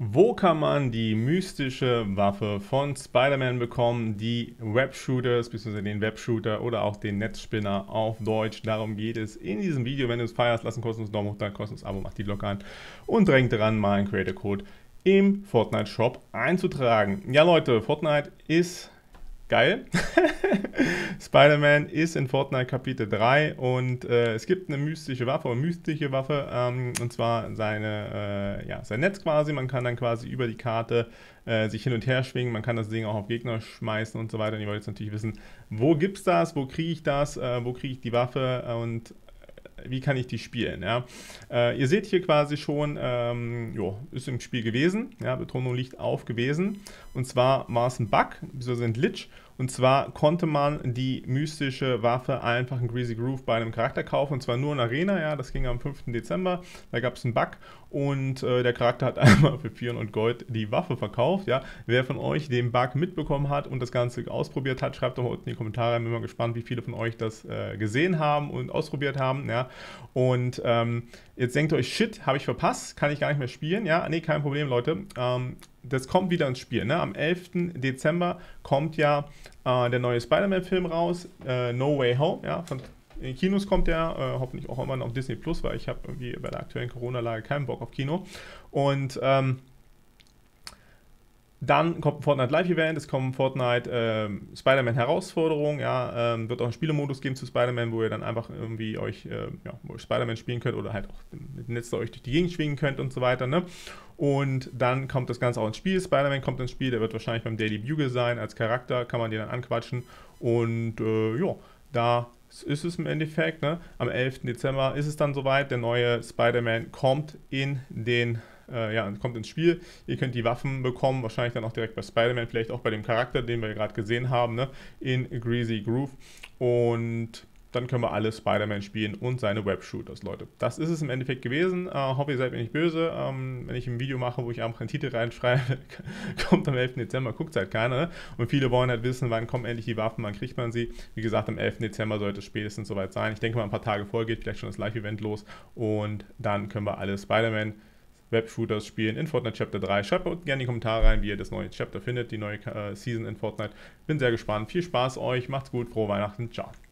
Wo kann man die mystische Waffe von Spider-Man bekommen, die Webshooters, bzw. den Webshooter oder auch den Netzspinner auf Deutsch? Darum geht es in diesem Video. Wenn du es feierst, lass einen kostenlosen Daumen hoch, dann kostenloses Abo, mach die Glocke an und drängt dran, meinen Creator Code im Fortnite Shop einzutragen. Ja Leute, Fortnite ist geil. Spider-Man ist in Fortnite Kapitel 3 und es gibt eine mystische Waffe, und zwar sein Netz quasi. Man kann dann quasi über die Karte sich hin und her schwingen, man kann das Ding auch auf Gegner schmeißen und so weiter. Und ihr wollt jetzt natürlich wissen, wo gibt's das, wo kriege ich das, wo kriege ich die Waffe und wie kann ich die spielen, ja. Ihr seht hier quasi schon, ist im Spiel gewesen, ja, Betonung liegt auf gewesen, und zwar war es ein Bug, beziehungsweise ein Glitch, und zwar konnte man die mystische Waffe einfach in Greasy Groove bei einem Charakter kaufen, und zwar nur in Arena, ja, das ging am 5. Dezember, da gab es einen Bug und der Charakter hat einmal für 400 Gold die Waffe verkauft, ja. Wer von euch den Bug mitbekommen hat und das Ganze ausprobiert hat, schreibt doch mal unten in die Kommentare, bin mal gespannt, wie viele von euch das gesehen haben und ausprobiert haben, ja. Und jetzt denkt ihr euch, shit, habe ich verpasst, kann ich gar nicht mehr spielen, ja. Nee, kein Problem, Leute. Das kommt wieder ins Spiel, ne? Am 11. Dezember kommt ja der neue Spider-Man-Film raus, No Way Home, ja, in den Kinos kommt der, hoffentlich auch immer noch auf Disney Plus, weil ich habe irgendwie bei der aktuellen Corona-Lage keinen Bock auf Kino. Und dann kommt ein Fortnite Live-Event, es kommen Fortnite Spider-Man-Herausforderungen, ja, wird auch einen Spielemodus geben zu Spider-Man, wo ihr dann einfach irgendwie euch Spider-Man spielen könnt oder halt auch mit dem Netz euch durch die Gegend schwingen könnt und so weiter, ne? Und dann kommt das Ganze auch ins Spiel, Spider-Man kommt ins Spiel, der wird wahrscheinlich beim Daily Bugle sein, als Charakter kann man den dann anquatschen und da ist es im Endeffekt, ne? Am 11. Dezember ist es dann soweit, der neue Spider-Man kommt kommt ins Spiel. Ihr könnt die Waffen bekommen, wahrscheinlich dann auch direkt bei Spider-Man, vielleicht auch bei dem Charakter, den wir gerade gesehen haben, ne? In Greasy Groove. Und dann können wir alle Spider-Man spielen und seine Webshooters, Leute. Das ist es im Endeffekt gewesen. Hoffe, ihr seid mir nicht böse. Wenn ich ein Video mache, wo ich einfach einen Titel reinschreibe, kommt am 11. Dezember, guckt halt keiner. Ne? Und viele wollen halt wissen, wann kommen endlich die Waffen, wann kriegt man sie. Wie gesagt, am 11. Dezember sollte es spätestens soweit sein. Ich denke mal, ein paar Tage vorher geht vielleicht schon das Live-Event los. Und dann können wir alle Spider-Man Webshooters spielen in Fortnite Chapter 3. Schreibt unten gerne in die Kommentare rein, wie ihr das neue Chapter findet, die neue Season in Fortnite. Bin sehr gespannt. Viel Spaß euch, macht's gut, frohe Weihnachten, ciao.